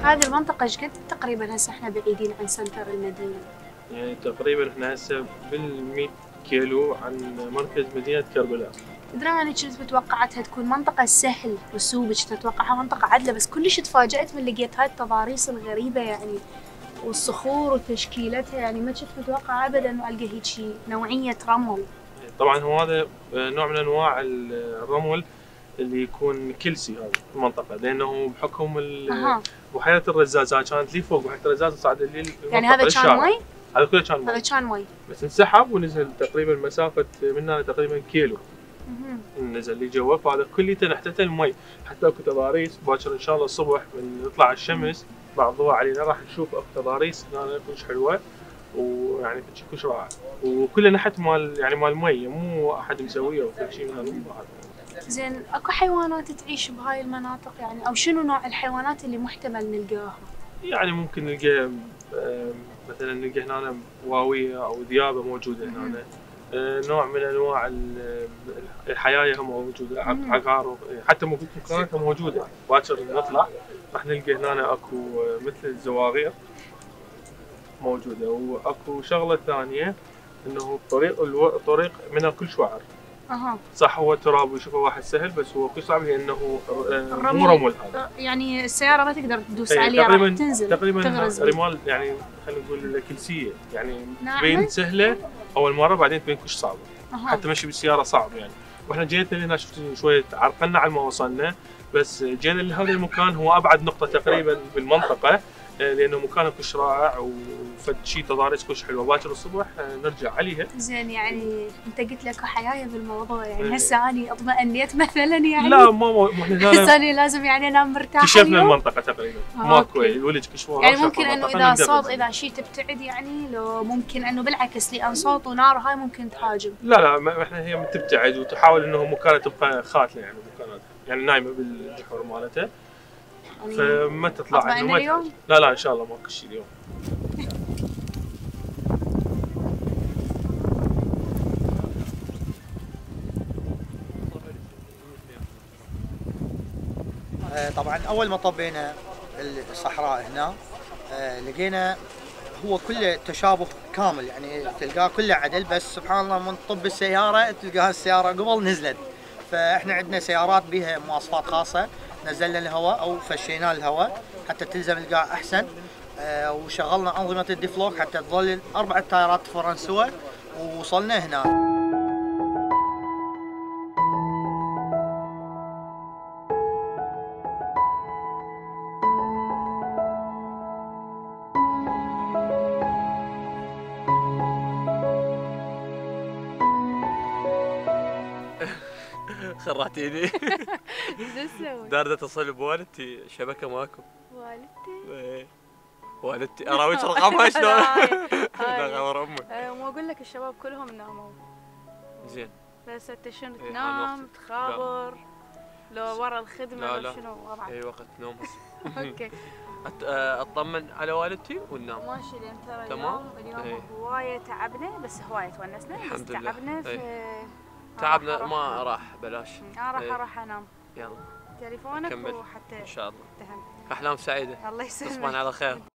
هذه المنطقة ايش قد تقريبا هسه احنا بعيدين عن سنتر المدينة؟ يعني تقريبا احنا هسه بال100 كيلو عن مركز مدينة كربلاء. تدري أنا كنت متوقعتها تكون منطقة سهل رسوبك، كنت أتوقعها منطقة عدلة، بس كلش تفاجأت من لقيت هاي التضاريس الغريبة يعني، والصخور وتشكيلتها، يعني ما كنت متوقعة أبدا إنه ألقى هيجي نوعية رمل. طبعا هو هذا نوع من انواع الرمل اللي يكون كلسي هذا المنطقة، لأنه بحكم بحيرة الرزازة كانت لي فوق، بحيرة الرزازة صعد لي يعني هذا كان مي؟ هذا كله كان مي. هذا كان مي بس انسحب ونزل تقريبا مسافة منا تقريبا كيلو. نزل لي جوا، فهذا كليته نحتته المي. حتى اكو تضاريس باكر ان شاء الله الصبح من نطلع الشمس مع الضوء علينا راح نشوف اكو تضاريس هنا كلش حلوة، ويعني كلش رائع، وكله نحت مال يعني مال مي، مو احد مسويه او كل شيء من هذا. زين اكو حيوانات تعيش بهاي المناطق يعني، او شنو نوع الحيوانات اللي محتمل نلقاها؟ يعني ممكن نلقى مثلا نلقى هنا واوية او ذيابة موجودة هنا. نوع من انواع الحيايا هم موجودة، عقارب، حتى مكاناتها موجودة. باكر نطلع راح نلقى هنا اكو مثل الزواغير موجودة، واكو شغلة ثانية انه الطريق منها كلش وعر. صح هو تراب ويشوفه واحد سهل، بس هو كل صعب لانه مو رمل هذا. يعني السياره ما تقدر تدوس عليها، راح تنزل تقريبا تغرز رمال يعني، خلينا نقول كلسيه يعني، تبين سهله اول مره بعدين تبين كلش صعبه. حتى مشي بالسياره صعب يعني. واحنا جينا هنا شفت شويه عرقلنا على ما وصلنا، بس جينا لهذا المكان هو ابعد نقطه تقريبا بالمنطقه، لانه مكانه كلش رائع وفد شيء تضاريس كلش حلوه. باكر الصبح نرجع عليها. زين يعني انت قلت لك حيايه بالموضوع يعني، هسه اني اطمئنيت مثلا يعني. لا مو احنا هسه اني لازم يعني انام مرتاحه. كشفنا المنطقه تقريبا ماكو الولد كشفوها يعني ممكن انه اذا صوت اذا شيء تبتعد يعني، لو ممكن انه بالعكس لان صوت ونار هاي ممكن تهاجم. لا احنا هي تبتعد وتحاول انه مكانها تبقى خاتله يعني، مكاناتها يعني نايمه بالجحور مالتها، فما تطلع انه اليوم؟ لا ان شاء الله ماكو شيء اليوم. طبعا اول ما طبينا الصحراء هنا لقينا هو كله تشابه كامل يعني، تلقاه كله عدل، بس سبحان الله من طب السياره تلقاها السياره قبل نزلت. فاحنا عندنا سيارات بها مواصفات خاصه، نزلنا الهواء او فشينا الهواء حتى تلزم القاع احسن، وشغلنا انظمه الديفلوك حتى تظل 4 تايرات فرنسوه، ووصلنا هنا. خرعتيني. دارد اتصل بوالدتي، الشبكه ماكو. والدتي؟ ايه والدتي اراويك رقمها شلون؟ لا خبر امك. مو اقول لك الشباب كلهم ناموا. زين بس انت شنو تنام تخابر لو ورا الخدمه لا شنو وضعك؟ اي وقت نوم. اوكي. اطمن على والدتي وننام. ماشي لان ترى تمام. اليوم هوايه تعبنا، بس هوايه تونسنا. الحمد لله. تعبنا تعبنا ما راح بلاش. راح انام. يلا تليفونك كمل وحتى ان شاء الله. تهم. احلام سعيده. الله يسلمك. تصبحون على خير.